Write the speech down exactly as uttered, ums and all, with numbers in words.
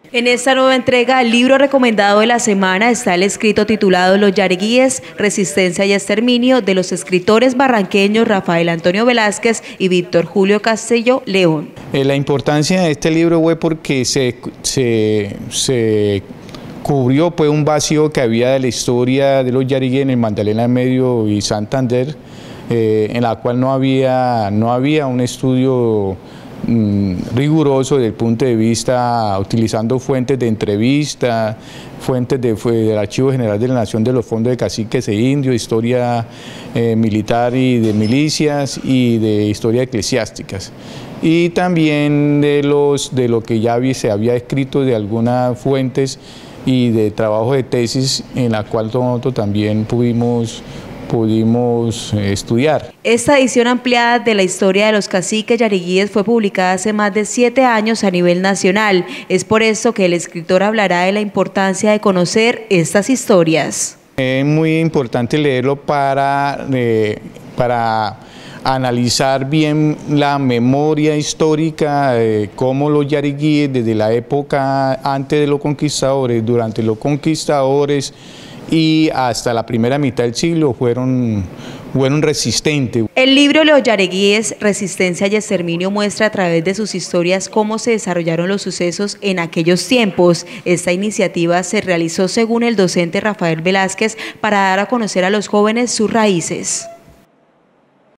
En esta nueva entrega, el libro recomendado de la semana está el escrito titulado Los Yariguíes, Resistencia y Exterminio, de los escritores barranqueños Rafael Antonio Velázquez y Víctor Julio Castillo León. Eh, la importancia de este libro fue porque se, se, se cubrió pues, un vacío que había de la historia de los yariguíes en el Magdalena Medio y Santander, eh, en la cual no había, no había un estudio riguroso desde el punto de vista, utilizando fuentes de entrevista, fuentes de, fue, del Archivo General de la Nación, de los fondos de caciques e indios, historia eh, militar y de milicias y de historia eclesiásticas. Y también de, los, de lo que ya había, se había escrito de algunas fuentes y de trabajo de tesis en la cual nosotros también pudimos pudimos estudiar. Esta edición ampliada de la historia de los caciques yariguíes fue publicada hace más de siete años a nivel nacional. Es por esto que el escritor hablará de la importancia de conocer estas historias. Es muy importante leerlo para, eh, para analizar bien la memoria histórica de cómo los yariguíes desde la época antes de los conquistadores, durante los conquistadores, y hasta la primera mitad del siglo fueron, fueron resistentes. El libro Los Yariguíes, Resistencia y Exterminio muestra a través de sus historias cómo se desarrollaron los sucesos en aquellos tiempos. Esta iniciativa se realizó según el docente Rafael Velázquez para dar a conocer a los jóvenes sus raíces.